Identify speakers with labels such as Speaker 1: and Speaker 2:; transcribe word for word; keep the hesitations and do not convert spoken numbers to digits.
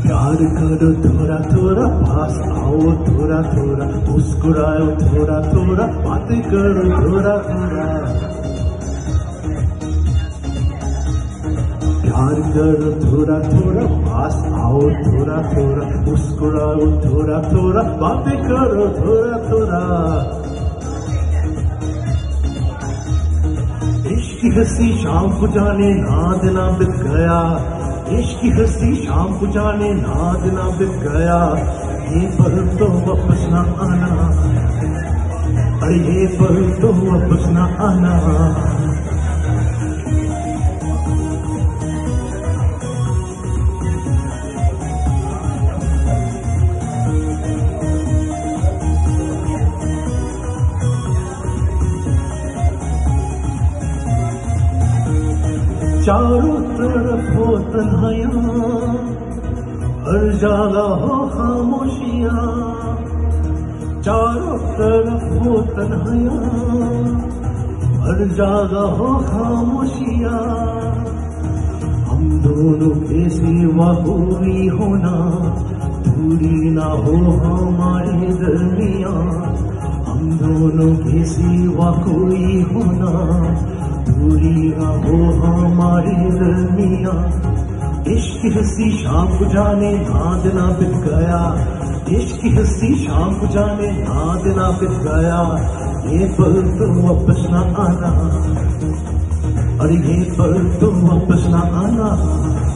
Speaker 1: प्यार करो थोड़ा थोड़ा, पास आओ थोड़ा थोड़ा, मुस्कुराओ थोड़ा थोड़ा, बातें करो थोड़ा थोड़ा। प्यार करो थोड़ा थोड़ा, पास आओ थोड़ा थोड़ा, मुस्कुराओ थोड़ा थोड़ा, बातें करो थोड़ा थोड़ा। इश्क की हंसी शाम को जाने नाद ना बिक गया, इश्क की हंसी शाम को जाने नाद ना बिक गया। ये पल तो वापस ना आना, अरे ये पल तो वापस ना आना। चारों तरफ हो तन्हाइयां, हर जगह हो खामोशियां। चारों तरफ हो तन्हाइयां, हर जगह हो खामोशियां। हम दोनों के सिवा कोई होना, दूरी ना हो हमारे दरमियां। हम दोनों के सिवा कोई होना, दूरी ना हो हमारे दरमियां। इश्क की हंसी शाम को जाने नाद ना बिक गया, इश्क की हंसी शाम को जाने नाद ना बिक गया। ये पल तो वापस ना आना, अरे ये पल तो वापस ना आना।